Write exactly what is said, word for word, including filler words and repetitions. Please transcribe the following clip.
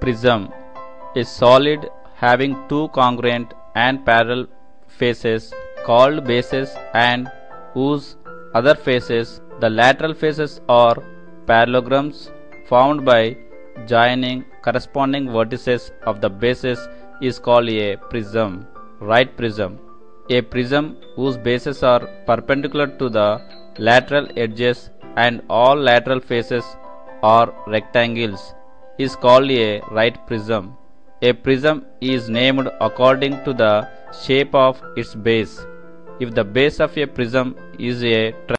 Prism, a solid having two congruent and parallel faces called bases and whose other faces, the lateral faces, are parallelograms formed by joining corresponding vertices of the bases is called a prism. Right prism. A prism whose bases are perpendicular to the lateral edges and all lateral faces are rectangles is called a right prism. A prism is named according to the shape of its base. If the base of a prism is a